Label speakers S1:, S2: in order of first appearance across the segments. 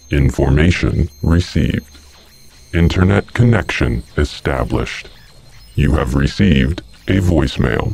S1: Information received. Internet connection established. You have received a voicemail.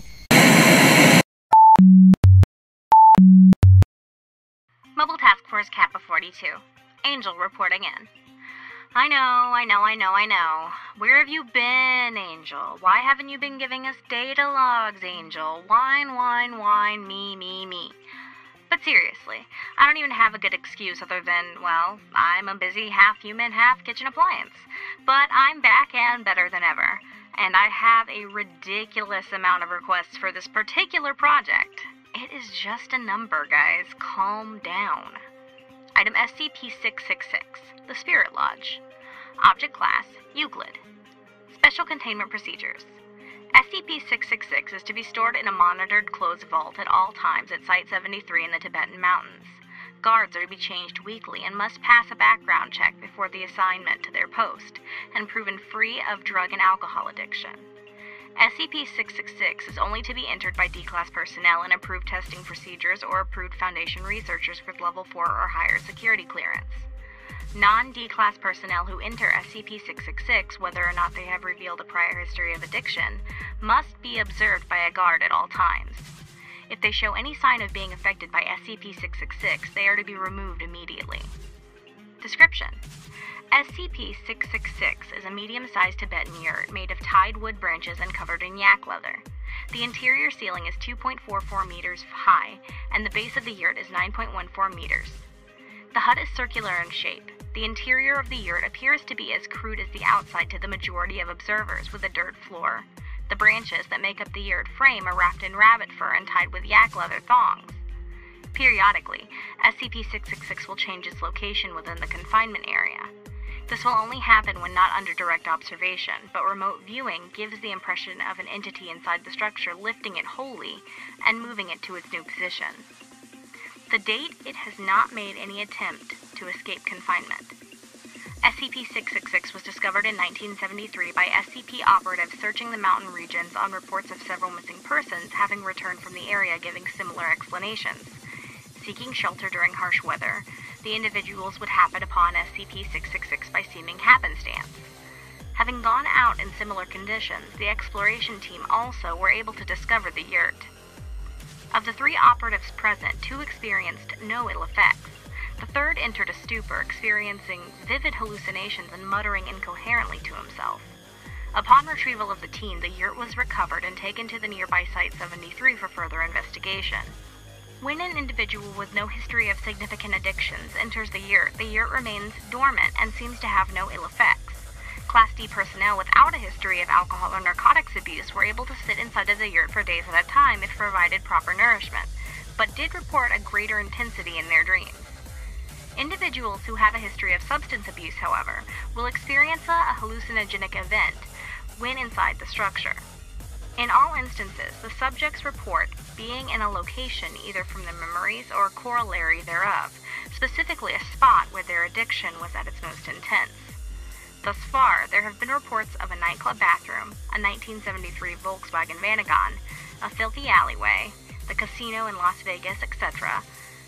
S2: Mobile Task Force Kappa 42. Angel reporting in. I know. Where have you been, Angel? Why haven't you been giving us data logs, Angel? Whine, me. But seriously, I don't even have a good excuse other than, well, I'm a busy half-human, half-kitchen appliance. But I'm back and better than ever. And I have a ridiculous amount of requests for this particular project. It is just a number, guys. Calm down. Item SCP-666, the Spirit Lodge. Object Class, Euclid. Special Containment Procedures. SCP-666 is to be stored in a monitored closed vault at all times at Site-73 in the Tibetan Mountains. Guards are to be changed weekly and must pass a background check before the assignment to their post, and proven free of drug and alcohol addiction. SCP-666 is only to be entered by D-Class personnel in approved testing procedures or approved Foundation researchers with Level 4 or higher security clearance. Non-D-Class personnel who enter SCP-666, whether or not they have revealed a prior history of addiction, must be observed by a guard at all times. If they show any sign of being affected by SCP-666, they are to be removed immediately. Description: SCP-666 is a medium-sized Tibetan yurt made of tied wood branches and covered in yak leather. The interior ceiling is 2.44 meters high, and the base of the yurt is 9.14 meters. The hut is circular in shape. The interior of the yurt appears to be as crude as the outside to the majority of observers, with a dirt floor. The branches that make up the yurt frame are wrapped in rabbit fur and tied with yak leather thongs. Periodically, SCP-666 will change its location within the confinement area. This will only happen when not under direct observation, but remote viewing gives the impression of an entity inside the structure lifting it wholly and moving it to its new position. To date, it has not made any attempt to escape confinement. SCP-666 was discovered in 1973 by SCP operatives searching the mountain regions on reports of several missing persons having returned from the area giving similar explanations. Seeking shelter during harsh weather, the individuals would happen upon SCP-666 by seeming happenstance. Having gone out in similar conditions, the exploration team also were able to discover the yurt. Of the 3 operatives present, 2 experienced no ill effects. The third entered a stupor, experiencing vivid hallucinations and muttering incoherently to himself. Upon retrieval of the team, the yurt was recovered and taken to the nearby Site-73 for further investigation. When an individual with no history of significant addictions enters the yurt remains dormant and seems to have no ill effects. Class D personnel without a history of alcohol or narcotics abuse were able to sit inside of the yurt for days at a time if provided proper nourishment, but did report a greater intensity in their dreams. Individuals who have a history of substance abuse, however, will experience a hallucinogenic event when inside the structure. In all instances, the subjects report being in a location either from their memories or a corollary thereof, specifically a spot where their addiction was at its most intense. Thus far, there have been reports of a nightclub bathroom, a 1973 Volkswagen Vanagon, a filthy alleyway, the casino in Las Vegas, etc.,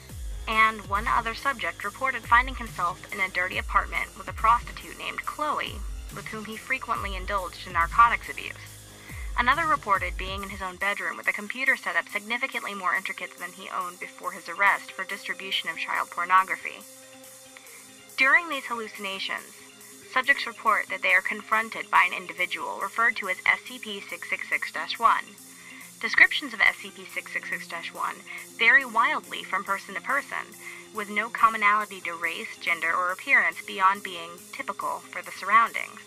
S2: and one other subject reported finding himself in a dirty apartment with a prostitute named Chloe, with whom he frequently indulged in narcotics abuse. Another reported being in his own bedroom with a computer setup significantly more intricate than he owned before his arrest for distribution of child pornography. During these hallucinations, subjects report that they are confronted by an individual referred to as SCP-666-1. Descriptions of SCP-666-1 vary wildly from person to person, with no commonality to race, gender, or appearance beyond being typical for the surroundings.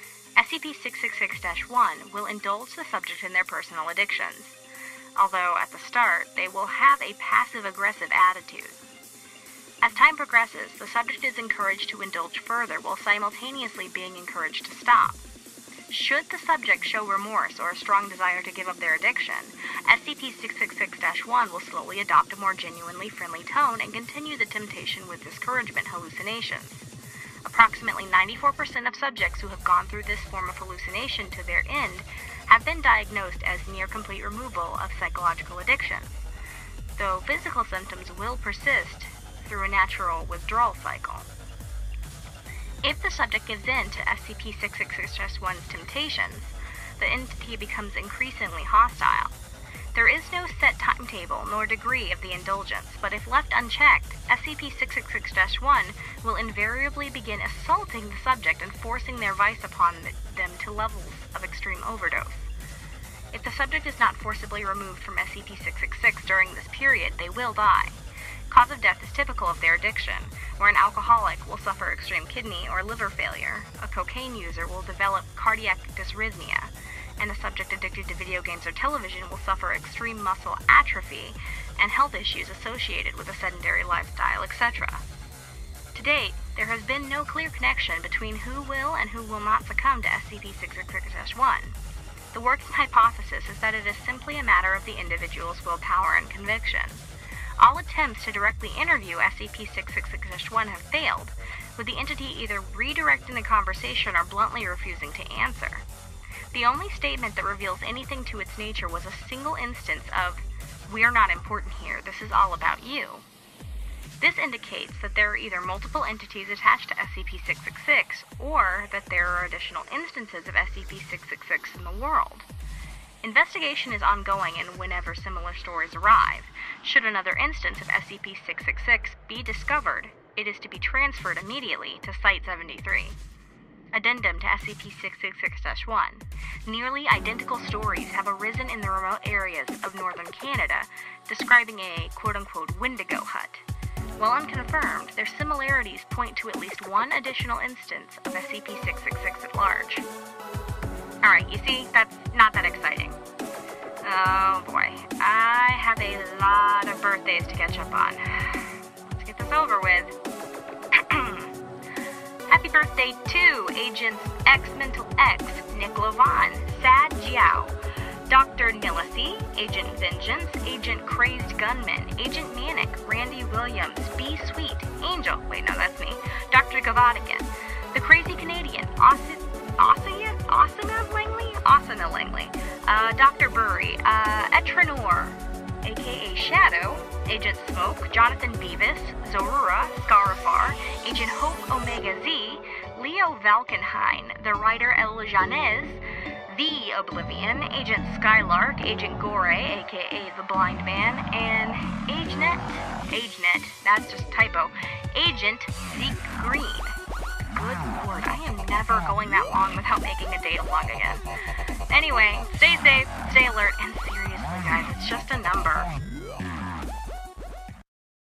S2: SCP-666-1 will indulge the subject in their personal addictions, although at the start they will have a passive-aggressive attitude. As time progresses, the subject is encouraged to indulge further while simultaneously being encouraged to stop. Should the subject show remorse or a strong desire to give up their addiction, SCP-666-1 will slowly adopt a more genuinely friendly tone and continue the temptation with discouragement hallucinations. Approximately 94% of subjects who have gone through this form of hallucination to their end have been diagnosed as near-complete removal of psychological addictions, though physical symptoms will persist through a natural withdrawal cycle. If the subject gives in to SCP-666-1's temptations, the entity becomes increasingly hostile. There is no set timetable nor degree of the indulgence, but if left unchecked, SCP-666-1 will invariably begin assaulting the subject and forcing their vice upon them to levels of extreme overdose. If the subject is not forcibly removed from SCP-666 during this period, they will die. Cause of death is typical of their addiction, where an alcoholic will suffer extreme kidney or liver failure, a cocaine user will develop cardiac dysrhythmia, and a subject addicted to video games or television will suffer extreme muscle atrophy and health issues associated with a sedentary lifestyle, etc. To date, there has been no clear connection between who will and who will not succumb to SCP-666-1. The working hypothesis is that it is simply a matter of the individual's willpower and conviction. All attempts to directly interview SCP-666-1 have failed, with the entity either redirecting the conversation or bluntly refusing to answer. The only statement that reveals anything to its nature was a single instance of, "We're not important here, this is all about you." This indicates that there are either multiple entities attached to SCP-666, or that there are additional instances of SCP-666 in the world. Investigation is ongoing, and whenever similar stories arrive, should another instance of SCP-666 be discovered, it is to be transferred immediately to Site-73. Addendum to SCP-666-1. Nearly identical stories have arisen in the remote areas of northern Canada, describing a quote-unquote Wendigo hut. While unconfirmed, their similarities point to at least one additional instance of SCP-666 at large. Alright, you see, that's not that exciting. Oh boy, I have a lot of birthdays to catch up on. Let's get this over with. Happy birthday to Agents X Mental X, Nick Lovan, Sad Jiao, Dr. Nilisi, Agent Vengeance, Agent Crazed Gunman, Agent Manic, Randy Williams, B Sweet, Angel, wait no that's me, Dr. Gavadigan, The Crazy Canadian, Asana Langley, Dr. Burry, Etranor, aka Shadow, Agent Smoke, Jonathan Beavis, Zorura, Scarifar, Agent Hope Omega Z, Leo Valkenhain, the writer El Janez, The Oblivion, Agent Skylark, Agent Gore, aka The Blind Man, and AgeNet, that's just a typo, Agent Zeke Green. Good lord, I am never going that long without making a date along again. Anyway, stay safe, stay alert, and seriously guys, it's just a number.